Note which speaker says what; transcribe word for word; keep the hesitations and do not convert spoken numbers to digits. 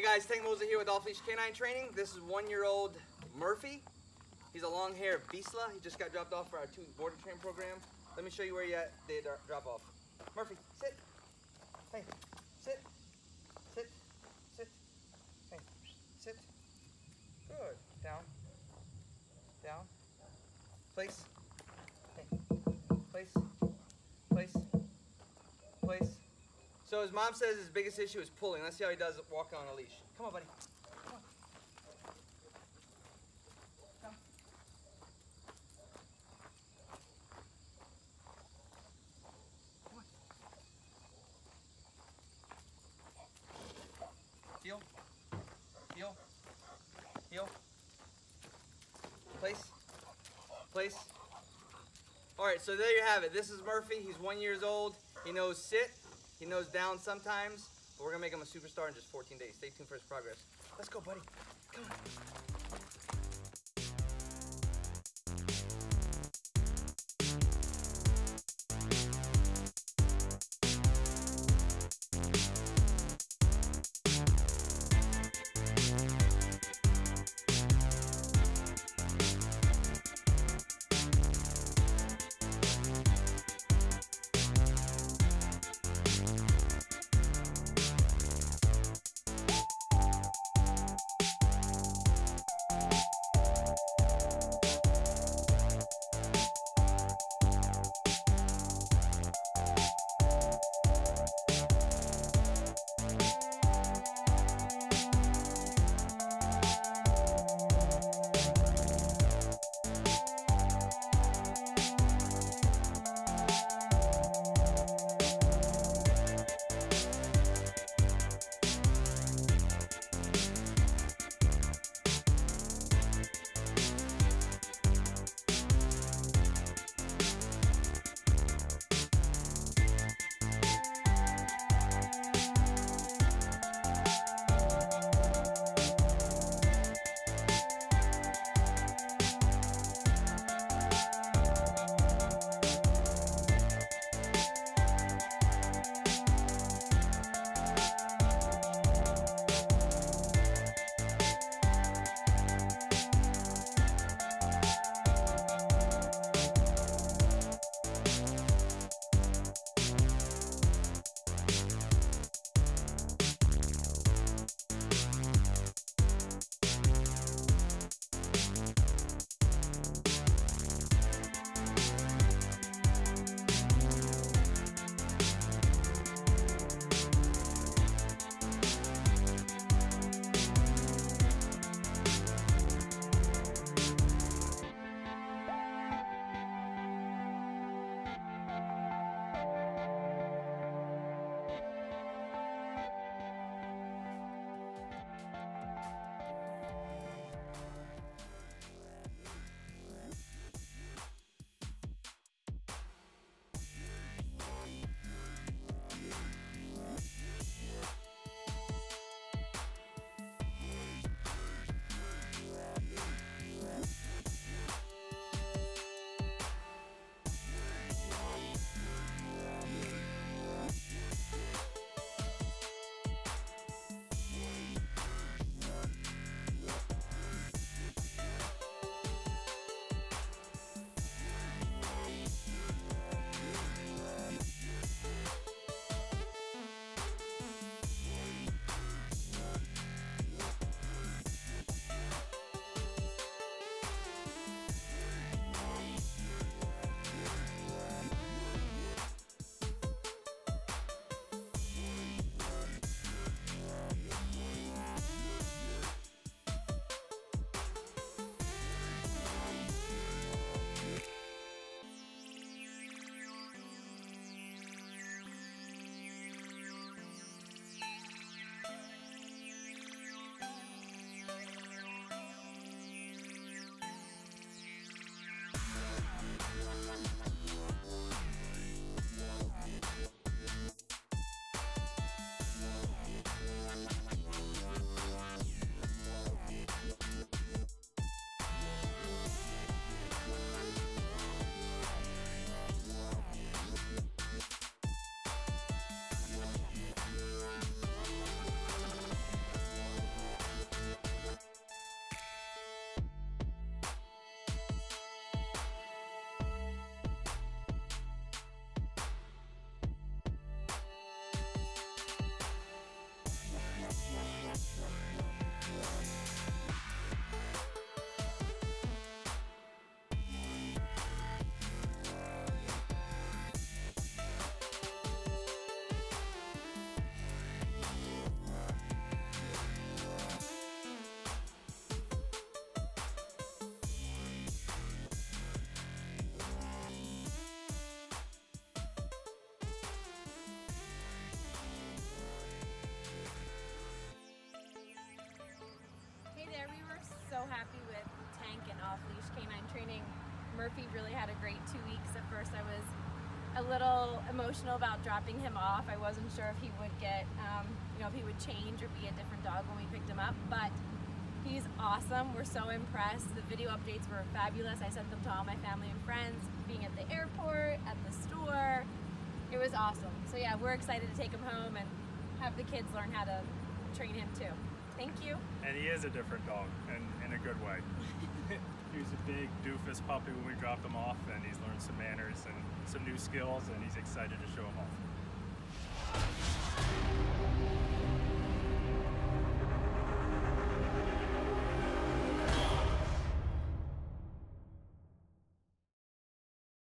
Speaker 1: guys, Tank Moser here with Off Leash Canine Training. This is one-year-old Murphy. He's a long-haired Vizsla. He just got dropped off for our two border train program. Let me show you where you at. They drop off. Murphy, sit. Hey, sit. Sit. Sit. Hey, sit. Good. Down. Down. Place. Hey. Place. Place. Place. So his mom says his biggest issue is pulling. Let's see how he does walking on a leash. Come on, buddy. Come on. Come. Come on. Heel. Heel. Heel. Place. Place. All right, so there you have it. This is Murphy. He's one years old. He knows sit. He knows down sometimes, but we're gonna make him a superstar in just fourteen days. Stay tuned for his progress. Let's go, buddy. Come on.
Speaker 2: Murphy really had a great two weeks. At first I was a little emotional about dropping him off. I wasn't sure if he would get, um, you know, if he would change or be a different dog when we picked him up, but he's awesome. We're so impressed. The video updates were fabulous. I sent them to all my family and friends, being at the airport, at the store. It was awesome. So yeah, we're excited to take him home and have the kids learn how to train him too. Thank you.
Speaker 3: And he is a different dog, and in a good way. He was a big doofus puppy when we dropped him off, and he's learned some manners and some new skills, and he's excited to show them off.